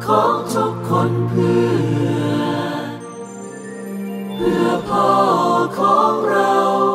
ของทุกคนเพื่อพ่อของเรา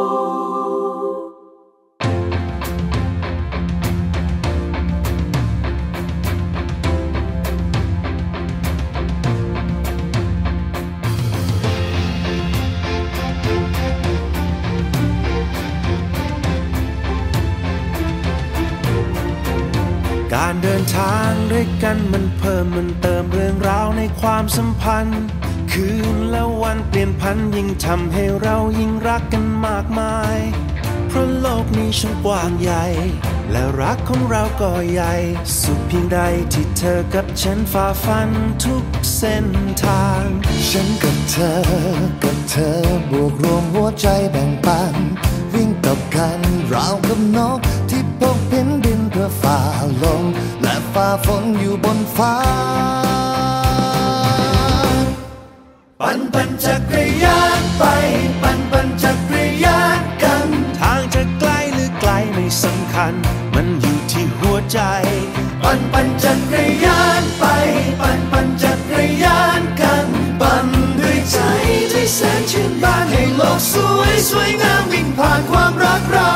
การเดินทางด้วยกันมันเพิ่มมันเติมเรื่องราวในความสัมพันธ์คืนและวันเปลี่ยนพันยิ่งทำให้เรายิ่งรักกันมากมายเพราะโลกนี้ช่างกว้างใหญ่และรักของเราก็ใหญ่สุดเพียงใดที่เธอกับฉันฝ่าฟันทุกเส้นทางฉันกับเธอบวกรวมหัวใจแบ่งปันวิ่งกับกันราวกับนกที่พบเห็นดินเพื่อฝ่าลมและฝ่าฝนอยู่บนฟ้าปั่นจักรยานไปปั่นจักรยานกันทางจะไกลหรือไกลไม่สำคัญมันอยู่ที่หัวใจปั่นจักรยานไปปั่นจักรยานกันปั่นด้วยใจที่แสนชื่นบานให้โลกสวยงามวิ่งผ่านความรักเรา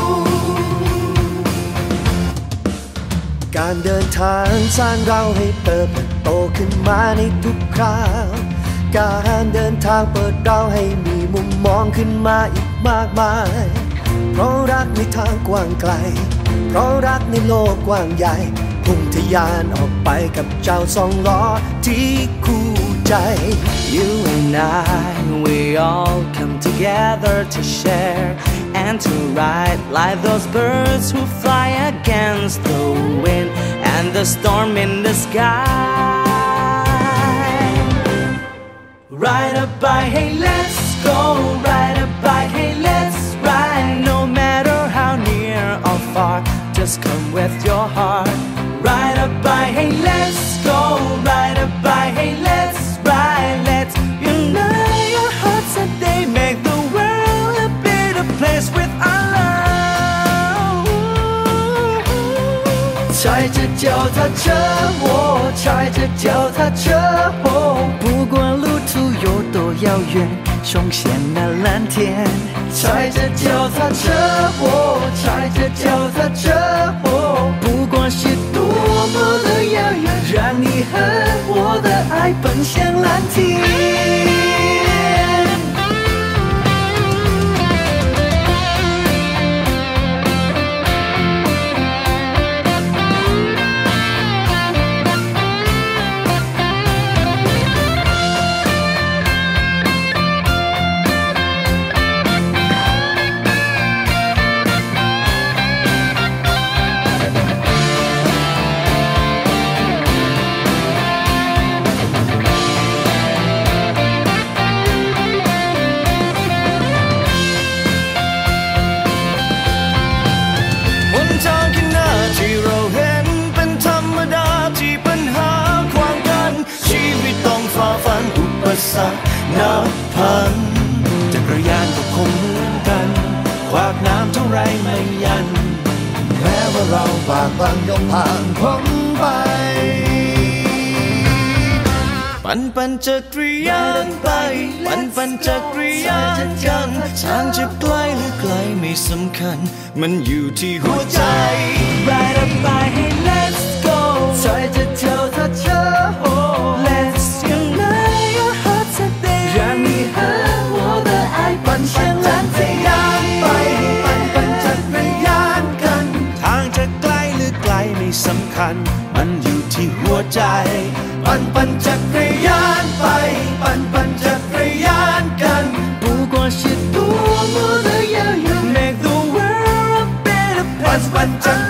การเดินทางสร้างเราให้เติบโตขึ้นมาในทุกคราวการเดินทางเปิดเราให้มีมุมมองขึ้นมาอีกมากมายเพราะรักในทางกว้างไกลเพราะรักในโลกกว้างใหญ่พุ่งทะยานออกไปกับเจ้าสองล้อที่คู่ใจ You and I, we all come together to share and to ride like those birds who fly against the wind and the storm in the sky. Ride a bike, hey let's go. Ride a bike, hey let's ride. No matter how near or far, just come with your heart. Ride a bike, hey let's go. Ride a bike, hey let's ride. Let's unite your hearts and they make the world a better place with our love. 踩着脚踏车，我踩着脚踏车， 不管路途有多遥远，冲向那蓝天。 踩着脚踏车，我踩着脚踏车， 不管是多么的遥远， 让你和我的爱奔向蓝天。 ที่เราเห็นเป็นธรรมดาที่ปัญหาขวางกันชีวิตต้องฝ่าฟันอุปสรรคนับพันจักรยานก็คงเหมือนกันขวากน้ำเท่าไรไม่ยันแม้ว่าเราบากบั่นย่อมผ่านพ้นไปปั่นจักรยานไปปั่นจักรยานกันทางจะไกลหรือไกลไม่สำคัญมันอยู่ที่หัวใจ Ride a bike, hey let's go. 踩着脚踏车， Let's unite your hearts and they 让你和我的爱奔向蓝天。ไปปั่นจักรยานกันทางจะไกลหรือไกลไม่สำคัญมันอยู่ที่หัวใจปั่นจักรยานไปปั่นจักรยานกัน不管是多么的遥远 Make the world a better place ปั่นจัก